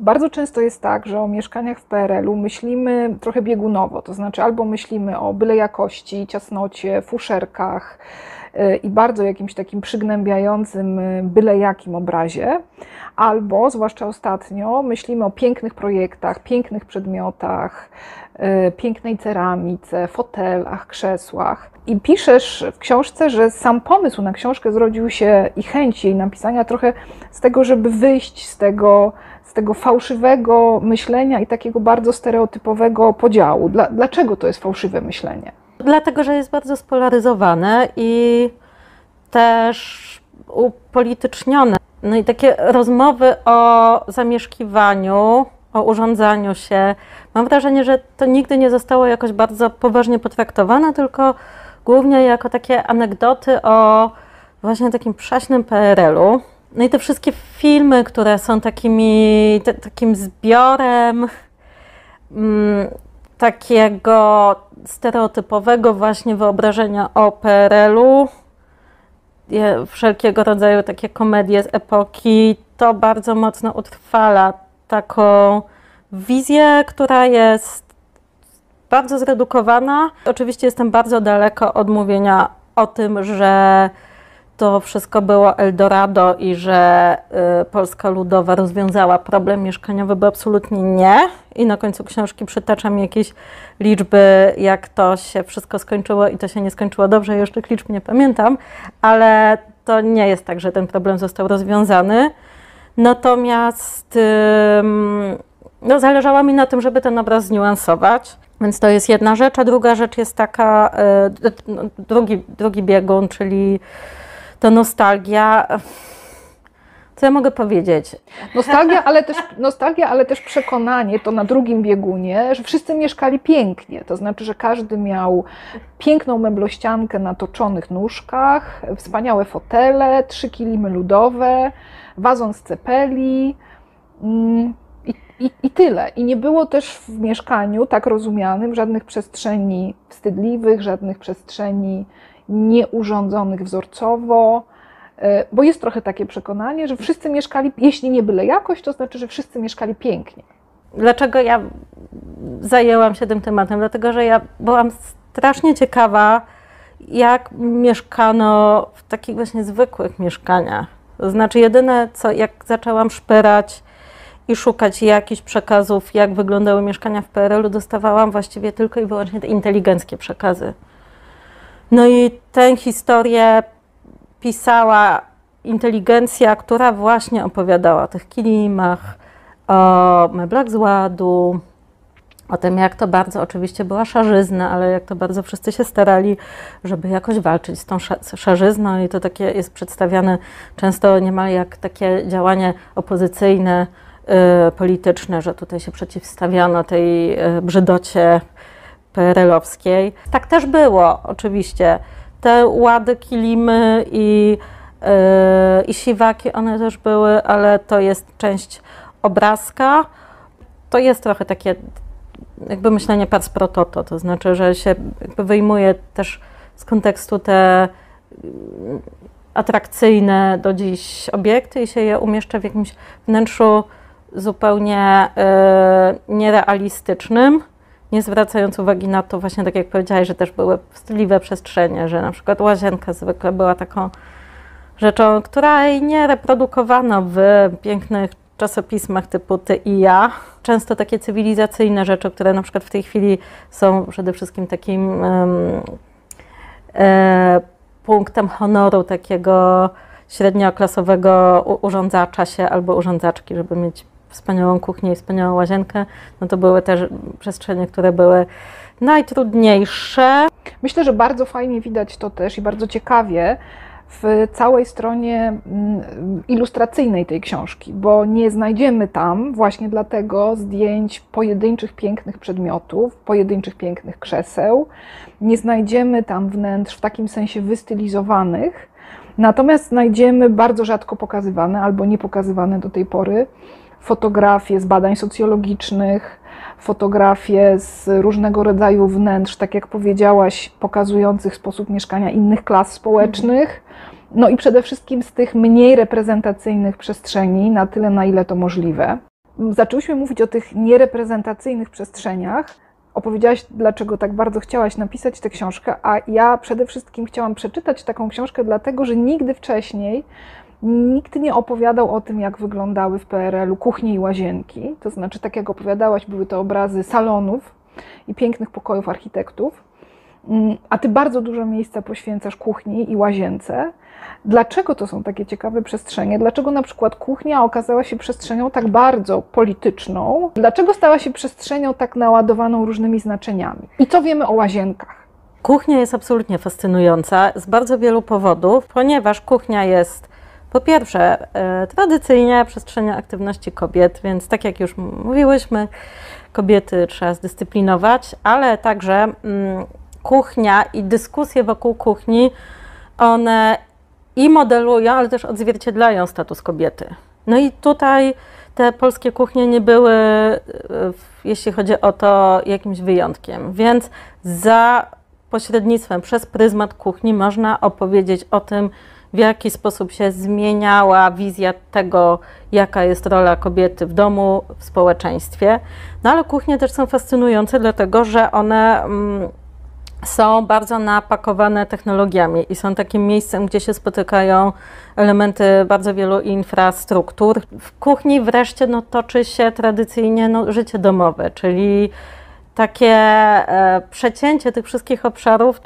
Bardzo często jest tak, że o mieszkaniach w PRL-u myślimy trochę biegunowo, to znaczy albo myślimy o byle jakości, ciasnocie, fuszerkach i bardzo jakimś takim przygnębiającym byle jakim obrazie, albo, zwłaszcza ostatnio, myślimy o pięknych projektach, pięknych przedmiotach, pięknej ceramice, fotelach, krzesłach. I piszesz w książce, że sam pomysł na książkę zrodził się i chęć jej napisania trochę z tego, żeby wyjść z tego fałszywego myślenia i takiego bardzo stereotypowego podziału. Dlaczego to jest fałszywe myślenie? Dlatego, że jest bardzo spolaryzowane i też upolitycznione. No i takie rozmowy o zamieszkiwaniu, o urządzaniu się, mam wrażenie, że to nigdy nie zostało jakoś bardzo poważnie potraktowane, tylko głównie jako takie anegdoty o właśnie takim przaśnym PRL-u. No i te wszystkie filmy, które są takim zbiorem takiego stereotypowego właśnie wyobrażenia o PRL-u, wszelkiego rodzaju takie komedie z epoki, to bardzo mocno utrwala taką wizję, która jest bardzo zredukowana. Oczywiście jestem bardzo daleko od mówienia o tym, że to wszystko było Eldorado i że Polska Ludowa rozwiązała problem mieszkaniowy, bo absolutnie nie. I na końcu książki przytaczam jakieś liczby, jak to się wszystko skończyło i to się nie skończyło dobrze. Już tych liczb nie pamiętam, ale to nie jest tak, że ten problem został rozwiązany. Natomiast no, zależało mi na tym, żeby ten obraz zniuansować. Więc to jest jedna rzecz, a druga rzecz jest taka, drugi biegun, czyli to nostalgia. Co ja mogę powiedzieć? Nostalgia, ale też przekonanie, to na drugim biegunie, że wszyscy mieszkali pięknie. To znaczy, że każdy miał piękną meblościankę na toczonych nóżkach, wspaniałe fotele, 3 kilimy ludowe, wazon z cepeli i tyle. I nie było też w mieszkaniu, tak rozumianym, żadnych przestrzeni wstydliwych, żadnych przestrzeni nieurządzonych wzorcowo, bo jest trochę takie przekonanie, że wszyscy mieszkali, jeśli nie byle jakość, to znaczy, że wszyscy mieszkali pięknie. Dlaczego ja zajęłam się tym tematem? Dlatego, że ja byłam strasznie ciekawa, jak mieszkano w takich właśnie zwykłych mieszkaniach. To znaczy jedyne, co jak zaczęłam szperać i szukać jakichś przekazów, jak wyglądały mieszkania w PRL-u, dostawałam właściwie tylko i wyłącznie te inteligenckie przekazy. No i tę historię pisała inteligencja, która właśnie opowiadała o tych kilimach, o meblach z ładu, o tym, jak to bardzo oczywiście była szarzyzna, ale jak to bardzo wszyscy się starali, żeby jakoś walczyć z tą szarzyzną i to takie jest przedstawiane często niemal jak takie działanie opozycyjne, polityczne, że tutaj się przeciwstawiano tej brzydocie PRL-owskiej. Tak też było oczywiście. Te łady, kilimy i siwaki, one też były, ale to jest część obrazka. To jest trochę takie jakby myślenie pars pro toto, to znaczy, że się jakby wyjmuje też z kontekstu te atrakcyjne do dziś obiekty i się je umieszcza w jakimś wnętrzu zupełnie nierealistycznym, nie zwracając uwagi na to właśnie, tak jak powiedziałaś, że też były wstydliwe przestrzenie, że na przykład łazienka zwykle była taką rzeczą, której nie reprodukowano w pięknych czasopismach typu Ty i ja. Często takie cywilizacyjne rzeczy, które na przykład w tej chwili są przede wszystkim takim punktem honoru takiego średnioklasowego urządzacza się albo urządzaczki, żeby mieć wspaniałą kuchnię i wspaniałą łazienkę, no to były też przestrzenie, które były najtrudniejsze. Myślę, że bardzo fajnie widać to też i bardzo ciekawie w całej stronie ilustracyjnej tej książki, bo nie znajdziemy tam właśnie dlatego zdjęć pojedynczych pięknych przedmiotów, pojedynczych pięknych krzeseł, nie znajdziemy tam wnętrz w takim sensie wystylizowanych, natomiast znajdziemy bardzo rzadko pokazywane albo nie pokazywane do tej pory fotografie z badań socjologicznych, fotografie z różnego rodzaju wnętrz, tak jak powiedziałaś, pokazujących sposób mieszkania innych klas społecznych, no i przede wszystkim z tych mniej reprezentacyjnych przestrzeni, na tyle, na ile to możliwe. zaczęłyśmy mówić o tych niereprezentacyjnych przestrzeniach, opowiedziałaś, dlaczego tak bardzo chciałaś napisać tę książkę, a ja przede wszystkim chciałam przeczytać taką książkę, dlatego że nigdy wcześniej nikt nie opowiadał o tym, jak wyglądały w PRL-u kuchnie i łazienki. To znaczy, tak jak opowiadałaś, były to obrazy salonów i pięknych pokojów architektów, a ty bardzo dużo miejsca poświęcasz kuchni i łazience. Dlaczego to są takie ciekawe przestrzenie? Dlaczego na przykład kuchnia okazała się przestrzenią tak bardzo polityczną? Dlaczego stała się przestrzenią tak naładowaną różnymi znaczeniami? I co wiemy o łazienkach? Kuchnia jest absolutnie fascynująca z bardzo wielu powodów, ponieważ kuchnia jest po pierwsze tradycyjnie przestrzenią aktywności kobiet, więc tak jak już mówiłyśmy, kobiety trzeba zdyscyplinować, ale także kuchnia i dyskusje wokół kuchni, one i modelują, ale też odzwierciedlają status kobiety. No i tutaj te polskie kuchnie nie były, jeśli chodzi o to, jakimś wyjątkiem, więc za pośrednictwem, przez pryzmat kuchni można opowiedzieć o tym, w jaki sposób się zmieniała wizja tego, jaka jest rola kobiety w domu, w społeczeństwie. No ale kuchnie też są fascynujące, dlatego że one są bardzo napakowane technologiami i są takim miejscem, gdzie się spotykają elementy bardzo wielu infrastruktur. W kuchni wreszcie toczy się tradycyjnie życie domowe, czyli takie przecięcie tych wszystkich obszarów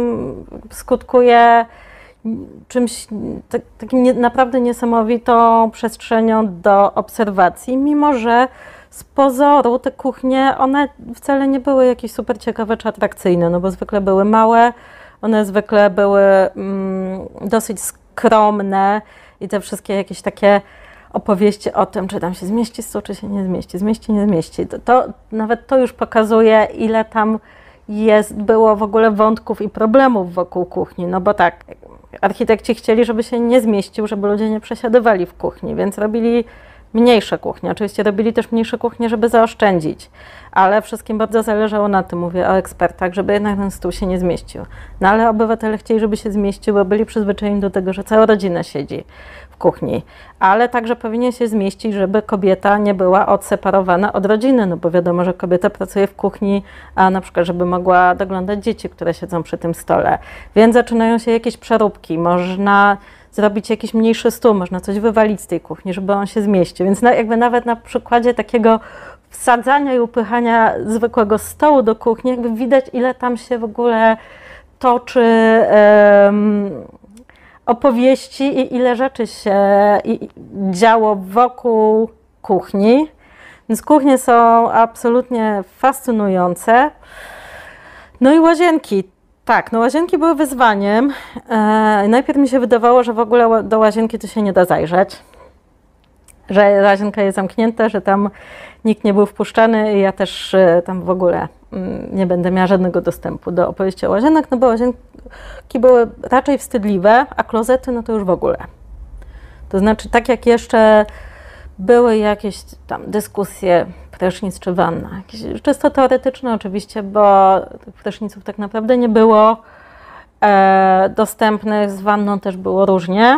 skutkuje czymś takim naprawdę niesamowitą przestrzenią do obserwacji, mimo że z pozoru te kuchnie, one wcale nie były jakieś super ciekawe czy atrakcyjne, no bo zwykle były małe, one zwykle były dosyć skromne i te wszystkie jakieś takie opowieści o tym, czy tam się zmieści stół, czy się nie zmieści, nie zmieści. Nawet to już pokazuje, ile tam było w ogóle wątków i problemów wokół kuchni, no bo tak, architekci chcieli, żeby się nie zmieścił, żeby ludzie nie przesiadywali w kuchni, więc robili mniejsze kuchnie. Oczywiście robili też mniejsze kuchnie, żeby zaoszczędzić, ale wszystkim bardzo zależało na tym, mówię o ekspertach, żeby jednak ten stół się nie zmieścił. No ale obywatele chcieli, żeby się zmieścił, bo byli przyzwyczajeni do tego, że cała rodzina siedzi w kuchni, ale także powinien się zmieścić, żeby kobieta nie była odseparowana od rodziny, no bo wiadomo, że kobieta pracuje w kuchni, a na przykład, żeby mogła doglądać dzieci, które siedzą przy tym stole. Więc zaczynają się jakieś przeróbki, można zrobić jakiś mniejszy stół, można coś wywalić z tej kuchni, żeby on się zmieścił. Więc jakby nawet na przykładzie takiego wsadzania i upychania zwykłego stołu do kuchni, jakby widać, ile tam się w ogóle toczy opowieści i ile rzeczy się działo wokół kuchni. Więc kuchnie są absolutnie fascynujące. No i łazienki. Tak, no łazienki były wyzwaniem. Najpierw mi się wydawało, że w ogóle do łazienki to się nie da zajrzeć. Że łazienka jest zamknięta, że tam nikt nie był wpuszczany i ja też tam w ogóle nie będę miała żadnego dostępu do opowieści o łazienkach, no bo łazienki były raczej wstydliwe, a klozety no to już w ogóle. To znaczy tak jak jeszcze były jakieś tam dyskusje prysznic czy wanna, jakieś czysto teoretyczne oczywiście, bo tych pryszniców tak naprawdę nie było dostępnych, z wanną też było różnie.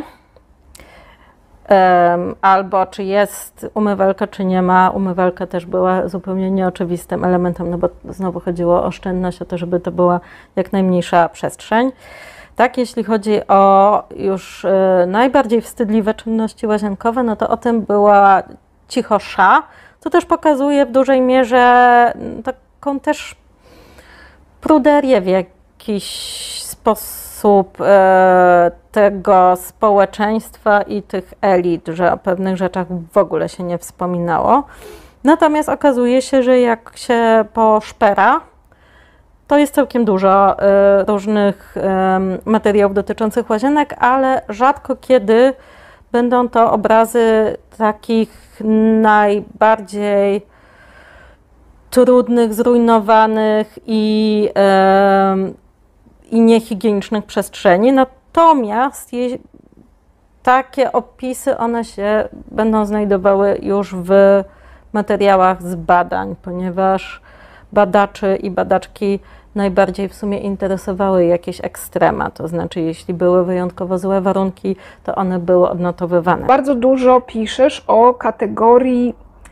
Albo czy jest umywalka, czy nie ma. Umywalka też była zupełnie nieoczywistym elementem, no bo znowu chodziło o oszczędność, o to, żeby to była jak najmniejsza przestrzeń. Tak, jeśli chodzi o już najbardziej wstydliwe czynności łazienkowe, no to o tym była cichosza, co też pokazuje w dużej mierze taką też pruderię w jakiś sposób tego społeczeństwa i tych elit, że o pewnych rzeczach w ogóle się nie wspominało. Natomiast okazuje się, że jak się poszpera, to jest całkiem dużo różnych materiałów dotyczących łazienek, ale rzadko kiedy będą to obrazy takich najbardziej trudnych, zrujnowanych i niehigienicznych przestrzeni. Natomiast takie opisy, one się będą znajdowały już w materiałach z badań, ponieważ badaczy i badaczki najbardziej w sumie interesowały jakieś ekstrema, to znaczy jeśli były wyjątkowo złe warunki, to one były odnotowywane. Bardzo dużo piszesz o kategorii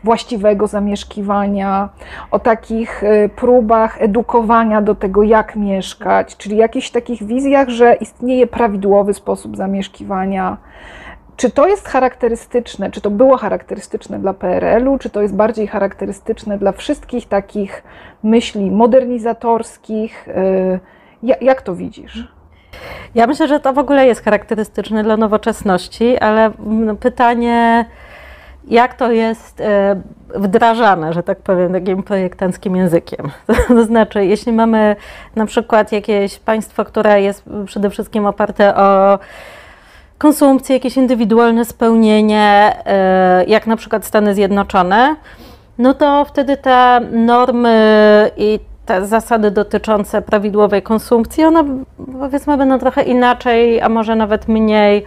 właściwego zamieszkiwania, o takich próbach edukowania do tego, jak mieszkać, czyli jakichś takich wizjach, że istnieje prawidłowy sposób zamieszkiwania. Czy to jest charakterystyczne, czy to było charakterystyczne dla PRL-u, czy to jest bardziej charakterystyczne dla wszystkich takich myśli modernizatorskich? Jak to widzisz? Ja myślę, że to w ogóle jest charakterystyczne dla nowoczesności, ale pytanie, jak to jest wdrażane, że tak powiem, takim projektanckim językiem. To znaczy, jeśli mamy na przykład jakieś państwo, które jest przede wszystkim oparte o konsumpcję, jakieś indywidualne spełnienie, jak na przykład Stany Zjednoczone, no to wtedy te normy i te zasady dotyczące prawidłowej konsumpcji, one powiedzmy będą trochę inaczej, a może nawet mniej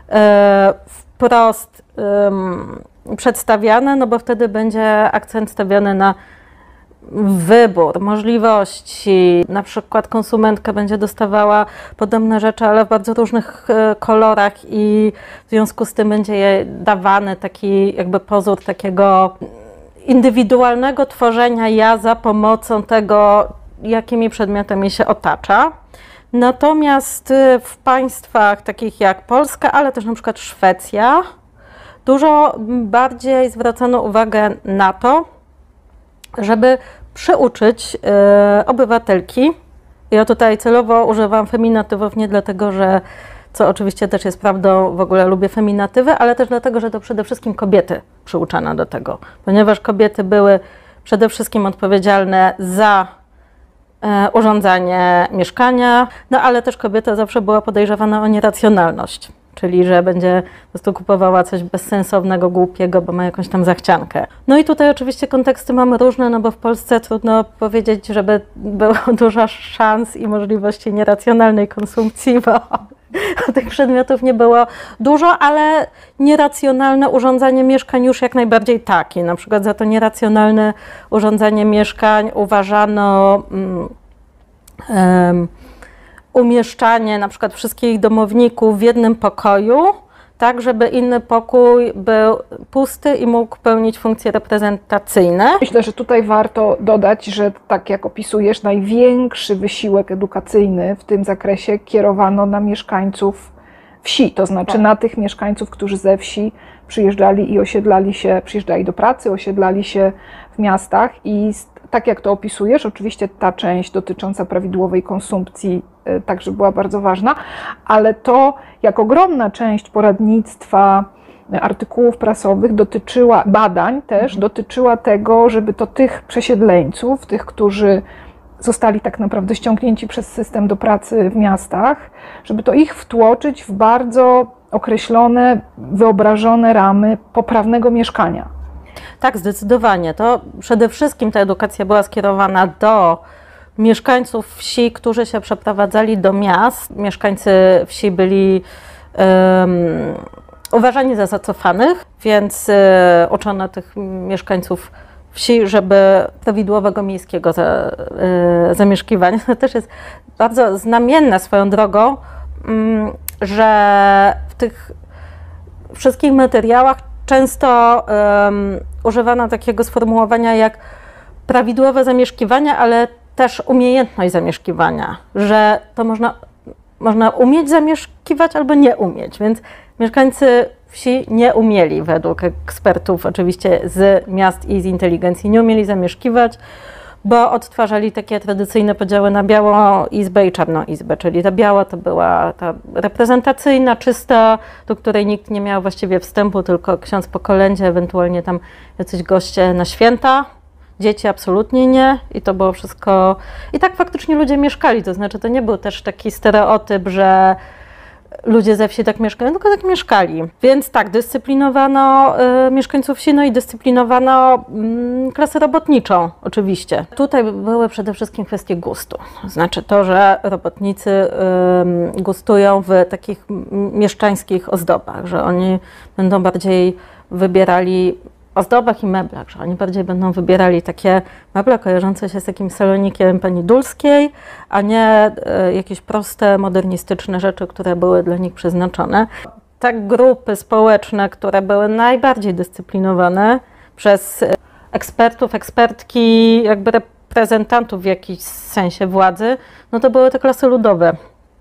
wprost przedstawiane, no bo wtedy będzie akcent stawiany na wybór, możliwości. Na przykład konsumentka będzie dostawała podobne rzeczy, ale w bardzo różnych kolorach i w związku z tym będzie jej dawany taki jakby pozór takiego indywidualnego tworzenia ja za pomocą tego, jakimi przedmiotami się otacza. Natomiast w państwach takich jak Polska, ale też na przykład Szwecja, dużo bardziej zwracano uwagę na to, żeby przyuczyć obywatelki. Ja tutaj celowo używam feminatywów nie dlatego, że, co oczywiście też jest prawdą, w ogóle lubię feminatywy, ale też dlatego, że to przede wszystkim kobiety przyuczano do tego, ponieważ kobiety były przede wszystkim odpowiedzialne za urządzanie mieszkania, no ale też kobieta zawsze była podejrzewana o nieracjonalność, czyli że będzie po prostu kupowała coś bezsensownego, głupiego, bo ma jakąś tam zachciankę. No i tutaj oczywiście konteksty mamy różne, no bo w Polsce trudno powiedzieć, żeby było dużo szans i możliwości nieracjonalnej konsumpcji, bo tych przedmiotów nie było dużo, ale nieracjonalne urządzanie mieszkań już jak najbardziej tak. I na przykład za to nieracjonalne urządzanie mieszkań uważano umieszczanie na przykład wszystkich domowników w jednym pokoju, tak żeby inny pokój był pusty i mógł pełnić funkcje reprezentacyjne. Myślę, że tutaj warto dodać, że tak jak opisujesz, największy wysiłek edukacyjny w tym zakresie kierowano na mieszkańców wsi, to znaczy na tych mieszkańców, którzy ze wsi przyjeżdżali i osiedlali się, przyjeżdżali do pracy, osiedlali się w miastach i tak jak to opisujesz, oczywiście ta część dotycząca prawidłowej konsumpcji także była bardzo ważna, ale to jak ogromna część poradnictwa, artykułów prasowych dotyczyła, badań też, dotyczyła tego, żeby to tych przesiedleńców, tych, którzy zostali tak naprawdę ściągnięci przez system do pracy w miastach, żeby to ich wtłoczyć w bardzo określone, wyobrażone ramy poprawnego mieszkania. Tak, zdecydowanie. To przede wszystkim ta edukacja była skierowana do mieszkańców wsi, którzy się przeprowadzali do miast. Mieszkańcy wsi byli uważani za zacofanych, więc uczono tych mieszkańców wsi, żeby prawidłowego miejskiego zamieszkiwania. To też jest bardzo znamienne swoją drogą, że w tych wszystkich materiałach często używano takiego sformułowania jak prawidłowe zamieszkiwanie, ale też umiejętność zamieszkiwania, że to można umieć zamieszkiwać albo nie umieć, więc mieszkańcy wsi nie umieli, według ekspertów oczywiście z miast i z inteligencji, nie umieli zamieszkiwać, bo odtwarzali takie tradycyjne podziały na białą izbę i czarną izbę, czyli ta biała to była ta reprezentacyjna, czysta, do której nikt nie miał właściwie wstępu, tylko ksiądz po kolędzie, ewentualnie tam jacyś goście na święta, dzieci absolutnie nie i to było wszystko, i tak faktycznie ludzie mieszkali, to znaczy to nie był też taki stereotyp, że ludzie ze wsi tak mieszkają, tylko tak mieszkali. Więc tak, dyscyplinowano mieszkańców wsi, no i dyscyplinowano klasę robotniczą oczywiście. Tutaj były przede wszystkim kwestie gustu. Znaczy to, że robotnicy gustują w takich mieszczańskich ozdobach, że oni będą bardziej wybierali ozdobach i meblach, że oni bardziej będą wybierali takie meble kojarzące się z takim salonikiem pani Dulskiej, a nie jakieś proste, modernistyczne rzeczy, które były dla nich przeznaczone. Te grupy społeczne, które były najbardziej dyscyplinowane, przez ekspertów, ekspertki, jakby reprezentantów w jakimś sensie władzy, no to były te klasy ludowe,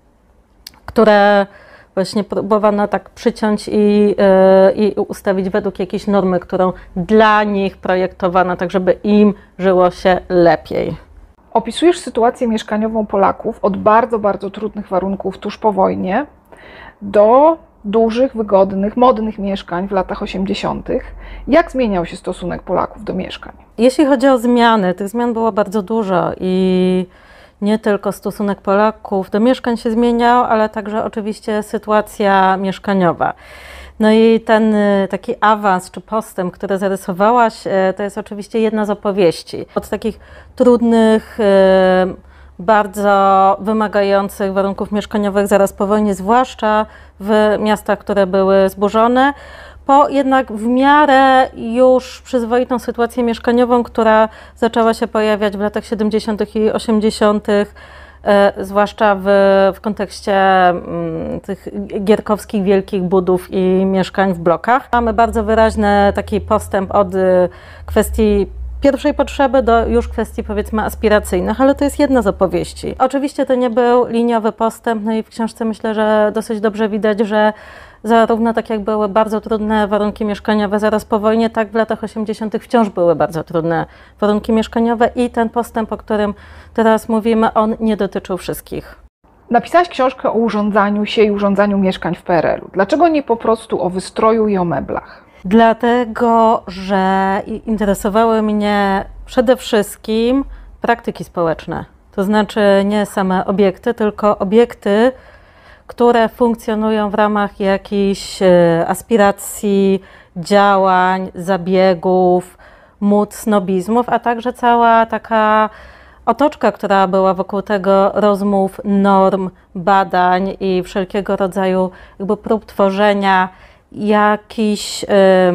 które właśnie próbowano tak przyciąć i ustawić według jakiejś normy, którą dla nich projektowano, tak żeby im żyło się lepiej. Opisujesz sytuację mieszkaniową Polaków od bardzo, bardzo trudnych warunków tuż po wojnie do dużych, wygodnych, modnych mieszkań w latach 80. Jak zmieniał się stosunek Polaków do mieszkań? Jeśli chodzi o zmiany, tych zmian było bardzo dużo i nie tylko stosunek Polaków do mieszkań się zmieniał, ale także oczywiście sytuacja mieszkaniowa. No i ten taki awans czy postęp, który zarysowałaś, to jest oczywiście jedna z opowieści. Od takich trudnych, bardzo wymagających warunków mieszkaniowych zaraz po wojnie, zwłaszcza w miastach, które były zburzone, po jednak w miarę już przyzwoitą sytuację mieszkaniową, która zaczęła się pojawiać w latach 70. i 80., zwłaszcza w kontekście tych gierkowskich wielkich budów i mieszkań w blokach. Mamy bardzo wyraźny taki postęp od kwestii pierwszej potrzeby do już kwestii, powiedzmy, aspiracyjnych, ale to jest jedna z opowieści. Oczywiście to nie był liniowy postęp, no i w książce myślę, że dosyć dobrze widać, że zarówno tak jak były bardzo trudne warunki mieszkaniowe zaraz po wojnie, tak w latach 80. wciąż były bardzo trudne warunki mieszkaniowe i ten postęp, o którym teraz mówimy, on nie dotyczył wszystkich. Napisałaś książkę o urządzaniu się i urządzaniu mieszkań w PRL-u. Dlaczego nie po prostu o wystroju i o meblach? Dlatego, że interesowały mnie przede wszystkim praktyki społeczne. To znaczy nie same obiekty, tylko obiekty, które funkcjonują w ramach jakichś aspiracji, działań, zabiegów, mód, snobizmów, a także cała taka otoczka, która była wokół tego, rozmów, norm, badań i wszelkiego rodzaju jakby prób tworzenia jakichś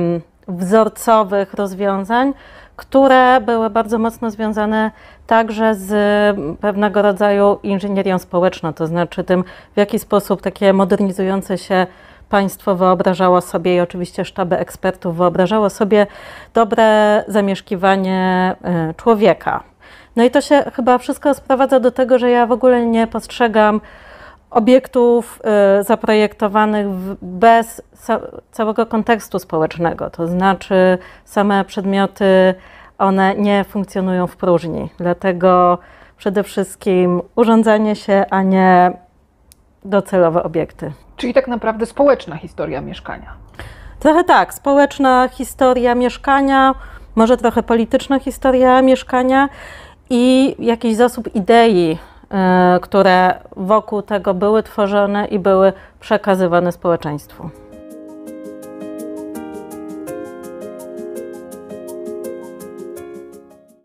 wzorcowych rozwiązań, które były bardzo mocno związane także z pewnego rodzaju inżynierią społeczną, to znaczy tym, w jaki sposób takie modernizujące się państwo wyobrażało sobie i oczywiście sztaby ekspertów wyobrażało sobie dobre zamieszkiwanie człowieka. No i to się chyba wszystko sprowadza do tego, że ja w ogóle nie postrzegam obiektów zaprojektowanych bez całego kontekstu społecznego, to znaczy same przedmioty, one nie funkcjonują w próżni, dlatego przede wszystkim urządzanie się, a nie docelowe obiekty. Czyli tak naprawdę społeczna historia mieszkania. Trochę tak, społeczna historia mieszkania, może trochę polityczna historia mieszkania i jakiś zasób idei, które wokół tego były tworzone i były przekazywane społeczeństwu.